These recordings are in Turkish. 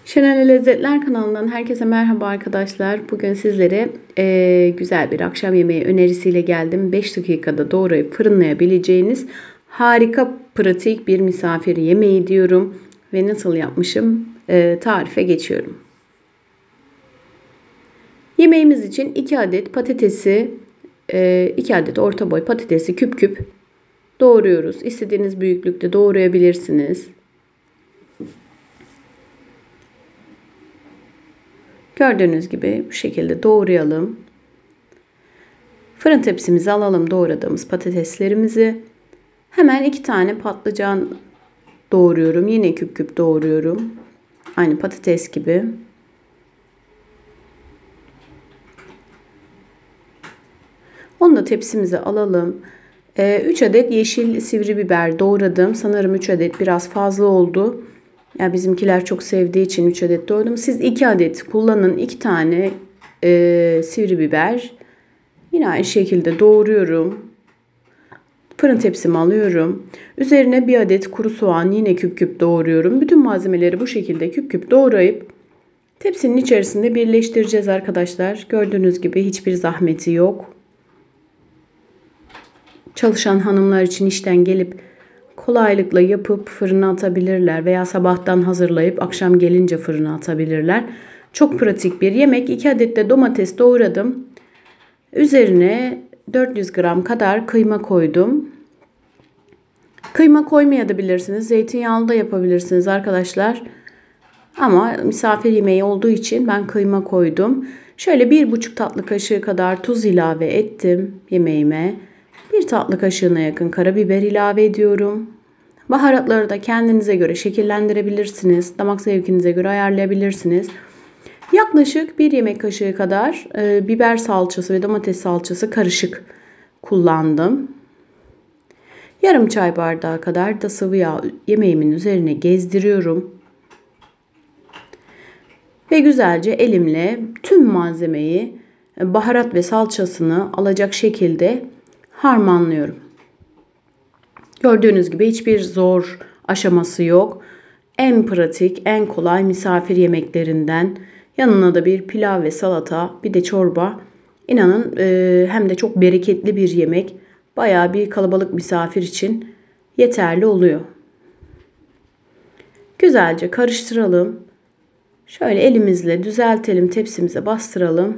Şenel Lezzetler kanalından herkese merhaba arkadaşlar. Bugün sizlere güzel bir akşam yemeği önerisiyle geldim. 5 dakikada doğrayıp fırınlayabileceğiniz harika pratik bir misafir yemeği diyorum. Ve nasıl yapmışım tarife geçiyorum. Yemeğimiz için 2 adet patatesi, 2 adet orta boy patatesi küp küp doğruyoruz. İstediğiniz büyüklükte doğrayabilirsiniz. Gördüğünüz gibi bu şekilde doğrayalım. Fırın tepsimize alalım doğradığımız patateslerimizi. Hemen 2 tane patlıcan doğruyorum. Yine küp küp doğruyorum. Aynı patates gibi. Onu da tepsimize alalım. 3 adet yeşil sivri biber doğradım. Sanırım 3 adet biraz fazla oldu. Ya bizimkiler çok sevdiği için 3 adet doğradım. Siz 2 adet kullanın. 2 tane sivri biber. Yine aynı şekilde doğruyorum. Fırın tepsimi alıyorum. Üzerine 1 adet kuru soğan yine küp küp doğruyorum. Bütün malzemeleri bu şekilde küp küp doğrayıp tepsinin içerisinde birleştireceğiz arkadaşlar. Gördüğünüz gibi hiçbir zahmeti yok. Çalışan hanımlar için işten gelip kolaylıkla yapıp fırına atabilirler veya sabahtan hazırlayıp akşam gelince fırına atabilirler. Çok pratik bir yemek. 2 adet de domates doğradım. Üzerine 400 gram kadar kıyma koydum. Kıyma koymayabilirsiniz. Zeytinyağlı da yapabilirsiniz arkadaşlar. Ama misafir yemeği olduğu için ben kıyma koydum. Şöyle 1,5 tatlı kaşığı kadar tuz ilave ettim yemeğime. 1 tatlı kaşığına yakın karabiber ilave ediyorum. Baharatları da kendinize göre şekillendirebilirsiniz. Damak zevkinize göre ayarlayabilirsiniz. Yaklaşık 1 yemek kaşığı kadar biber salçası ve domates salçası karışık kullandım. Yarım çay bardağı kadar da sıvı yağ yemeğimin üzerine gezdiriyorum. Ve güzelce elimle tüm malzemeyi baharat ve salçasını alacak şekilde harmanlıyorum. Gördüğünüz gibi hiçbir zor aşaması yok. En pratik, en kolay misafir yemeklerinden. Yanına da bir pilav ve salata, bir de çorba. İnanın hem de çok bereketli bir yemek. Bayağı bir kalabalık misafir için yeterli oluyor. Güzelce karıştıralım. Şöyle elimizle düzeltelim, tepsimize bastıralım.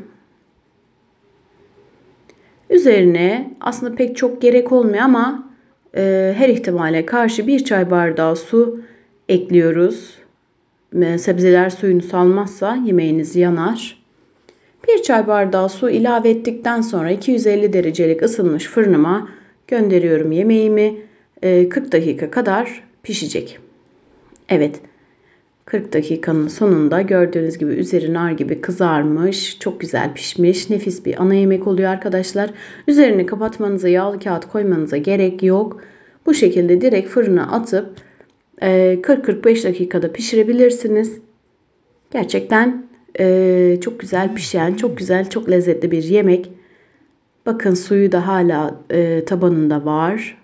Üzerine aslında pek çok gerek olmuyor ama her ihtimale karşı 1 çay bardağı su ekliyoruz. Sebzeler suyunu salmazsa yemeğiniz yanar. 1 çay bardağı su ilave ettikten sonra 250 derecelik ısınmış fırınıma gönderiyorum yemeğimi. 40 dakika kadar pişecek. Evet. 40 dakikanın sonunda gördüğünüz gibi üzeri nar gibi kızarmış, çok güzel pişmiş, nefis bir ana yemek oluyor arkadaşlar. Üzerini kapatmanıza, yağlı kağıt koymanıza gerek yok. Bu şekilde direkt fırına atıp 40-45 dakikada pişirebilirsiniz. Gerçekten çok güzel pişen, çok güzel, çok lezzetli bir yemek. Bakın suyu da hala tabanında var.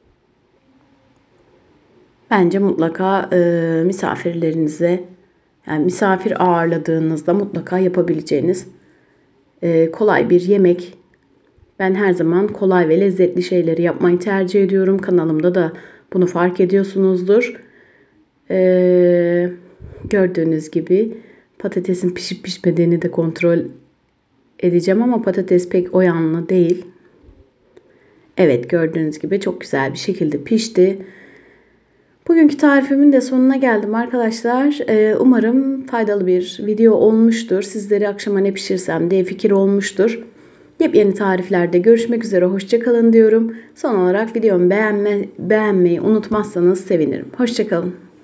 Bence mutlaka misafirlerinize, yani misafir ağırladığınızda mutlaka yapabileceğiniz kolay bir yemek. Ben her zaman kolay ve lezzetli şeyleri yapmayı tercih ediyorum. Kanalımda da bunu fark ediyorsunuzdur. Gördüğünüz gibi patatesin pişip pişmediğini de kontrol edeceğim ama patates pek o yanlı değil. Evet, gördüğünüz gibi çok güzel bir şekilde pişti. Bugünkü tarifimin de sonuna geldim arkadaşlar. Umarım faydalı bir video olmuştur. Sizleri akşama ne pişirsem diye fikir olmuştur. Yepyeni tariflerde görüşmek üzere. Hoşça kalın diyorum. Son olarak videomu beğenmeyi unutmazsanız sevinirim. Hoşça kalın.